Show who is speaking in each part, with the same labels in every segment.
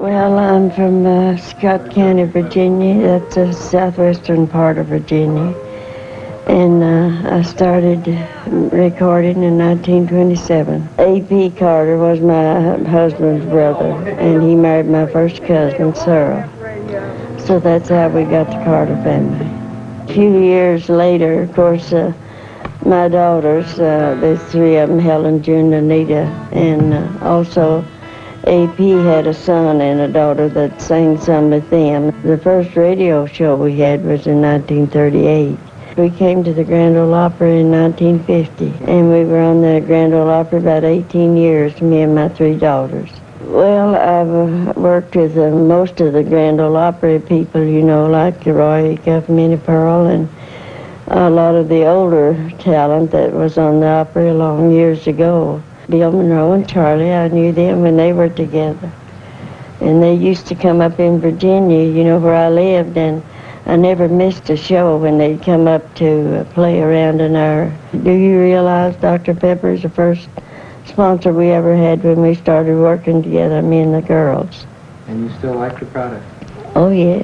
Speaker 1: Well, I'm from Scott County, Virginia. That's the southwestern part of Virginia. And I started recording in 1927. A.P. Carter was my husband's brother, and he married my first cousin, Sarah. So that's how we got the Carter family. A few years later, of course, my daughters, there's three of them, Helen, June, Anita, and also A.P. had a son and a daughter that sang some with them. The first radio show we had was in 1938. We came to the Grand Ole Opry in 1950, and we were on the Grand Ole Opry about 18 years, me and my three daughters. Well, I've worked with most of the Grand Ole Opry people, you know, like Roy Acuff, Minnie Pearl, and a lot of the older talent that was on the Opry long years ago. Bill Monroe and Charlie, I knew them when they were together. And they used to come up in Virginia, you know, where I lived, and I never missed a show when they'd come up to play around in our... Do you realize Dr. Pepper is the first sponsor we ever had when we started working together, me and the girls.
Speaker 2: And you still like the product?
Speaker 1: Oh, yes.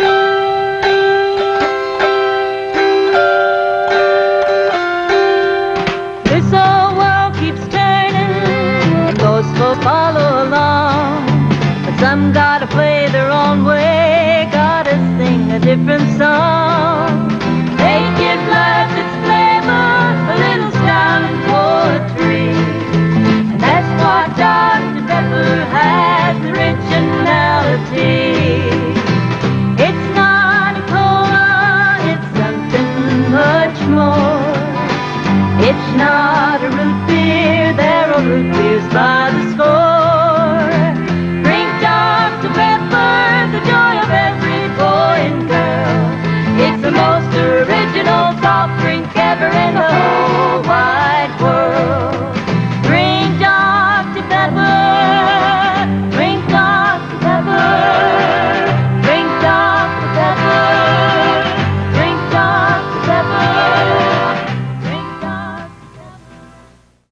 Speaker 3: This old world keeps turning, those folks follow along, but some gotta play their own way, gotta sing a different song.